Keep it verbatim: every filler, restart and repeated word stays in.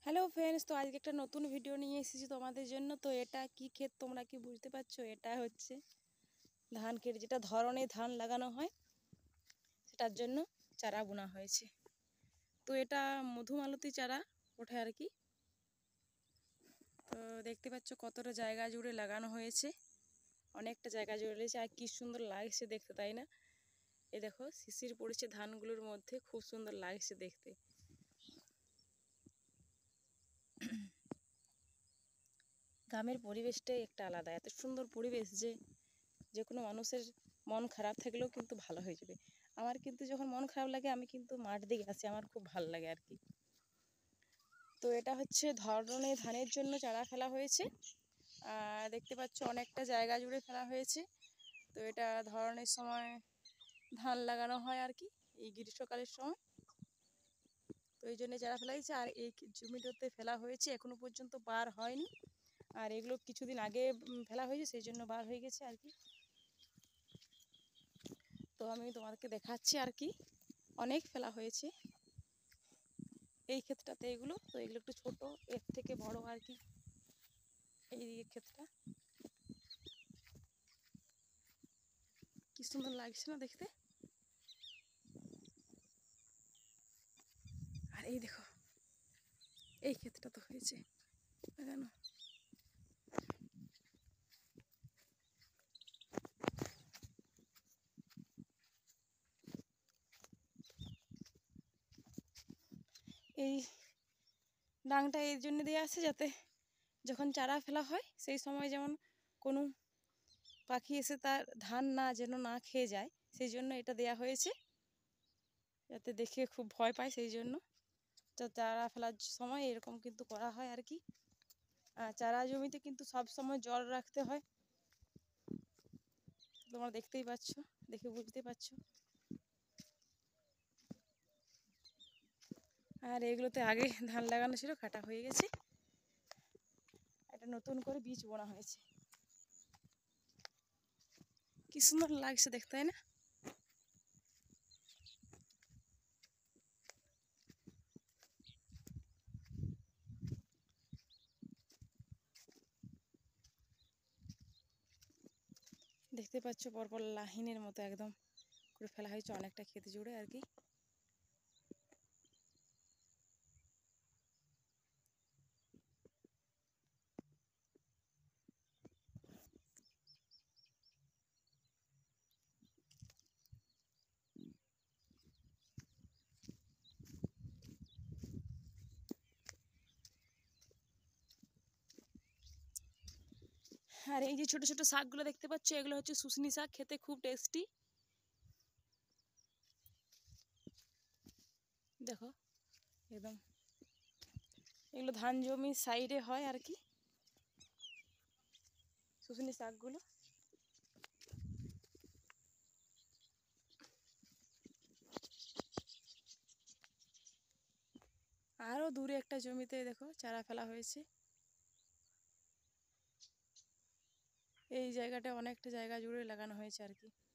Hello friends, তো আজকে একটা নতুন ভিডিও নিয়ে এসেছি তোমাদের জন্য। তো এটা কি ক্ষেত তোমরা কি বুঝতে পারছো? এটা হচ্ছে ধান ক্ষেত, যেটা ধরনে ধান লাগানো হয় সেটার জন্য চারা বোনা হয়েছে। তো এটা মধুমালতী চারা ওঠে আর কি। তো দেখতে পাচ্ছ কতটা জায়গা জুড়ে লাগানো হয়েছে, অনেকটা জায়গা জুড়ে রয়েছে। আর কি সুন্দর লাগছে দেখতে, তাই না? এই দেখো শিশির পড়েছে ধানগুলোর মধ্যে, খুব সুন্দর লাগছে দেখতে। গ্রামের পরিবেশটাই একটা আলাদা, এত সুন্দর পরিবেশ যে যে কোনো মানুষের মন খারাপ থাকলেও কিন্তু ভালো হয়ে যাবে। আমার কিন্তু যখন মন খারাপ লাগে আমি কিন্তু মাঠ দিকে আসি, আমার খুব ভালো লাগে আর কি। তো এটা হচ্ছে ধরনে ধানের জন্য চারা ফেলা হয়েছে, আর দেখতে পাচ্ছ অনেকটা জায়গা জুড়ে ফেলা হয়েছে। তো এটা ধরনের সময় ধান লাগানো হয় আর কি, এই গ্রীষ্মকালের সময়। তো এই জন্য চারা ফেলা হয়েছে, আর এই জমিটাতে ফেলা হয়েছে এখনো পর্যন্ত বার হয়নি। আর এগুলো কিছুদিন আগে ফেলা হয়েছে, সেই জন্য বার হয়ে গেছে আর কি। তো আমি তোমাদেরকে দেখাচ্ছি আর কি, অনেক ফেলা হয়েছে এই ক্ষেতটাতে এগুলো। তো এগুলো একটু ছোট, এর থেকে বড় আর কি এই দিকের ক্ষেতটা। কি সুন্দর লাগছে না দেখতে? আর এই দেখো এই ক্ষেতটা তো হয়েছে লাগানো। এই ডাংটা এই জন্য দেওয়া আছে যাতে যখন চারা ফেলা হয় সেই সময় যেমন কোনো পাখি এসে তার ধান না যেন না খেয়ে যায়, সেই জন্য এটা দেয়া হয়েছে, যাতে দেখে খুব ভয় পায়। সেই জন্য চারা ফেলার সময় এরকম কিন্তু করা হয় আর কি। আর চারা জমিতে কিন্তু সব সময় জল রাখতে হয়, তোমরা দেখতেই পাচ্ছ, দেখে বুঝতে পারছো। আর এগুলোতে আগে ধান লাগানো ছিল, কাটা হয়ে গেছে, এটা নতুন করে বীজ বোনা হয়েছে। কি সুন্দর লাগছে দেখতে, তাই না? দেখতে পাচ্ছ পরপর লাইনের মতো একদম করে ফেলা হয়েছে অনেকটা ক্ষেত জুড়ে আর কি। আর এই যে ছোট ছোট শাকগুলো দেখতে পাচ্ছ, এগুলো হচ্ছে শুশনি শাক, খেতে খুব টেস্টি। দেখো একদম এগুলো ধান জমির সাইডে হয় আর কি, শুশনি শাকগুলো। আরও দূরে একটা জমিতে দেখো চারা ফেলা হয়েছে। এই জায়গাটা অনেকটা জায়গা জুড়ে লাগানো হয়েছে আর কি।